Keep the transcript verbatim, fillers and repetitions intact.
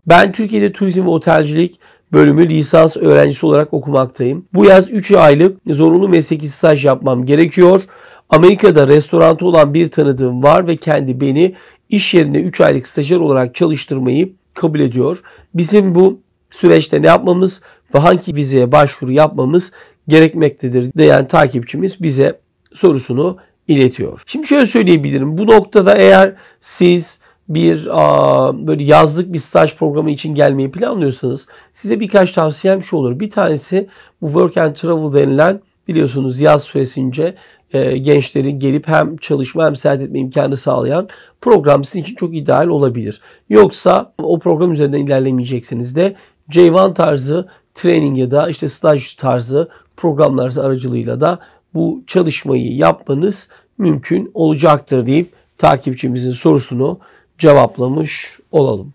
Ben Türkiye'de turizm ve otelcilik bölümü lisans öğrencisi olarak okumaktayım. Bu yaz üç aylık zorunlu mesleki staj yapmam gerekiyor. Amerika'da restorantı olan bir tanıdığım var ve kendi beni iş yerinde üç aylık stajyer olarak çalıştırmayı kabul ediyor. Bizim bu süreçte ne yapmamız ve hangi vizeye başvuru yapmamız gerekmektedir diyen takipçimiz bize sorusunu iletiyor. Şimdi şöyle söyleyebilirim. Bu noktada eğer siz bir aa, böyle yazlık bir staj programı için gelmeyi planlıyorsanız size birkaç tavsiyem şu olur. Bir tanesi bu Work and Travel denilen, biliyorsunuz yaz süresince e, gençlerin gelip hem çalışma hem seyahat etme imkanı sağlayan program sizin için çok ideal olabilir. Yoksa o program üzerinden ilerlemeyeceksiniz de J bir tarzı training ya da işte staj tarzı programlar aracılığıyla da bu çalışmayı yapmanız mümkün olacaktır deyip takipçimizin sorusunu cevaplamış olalım.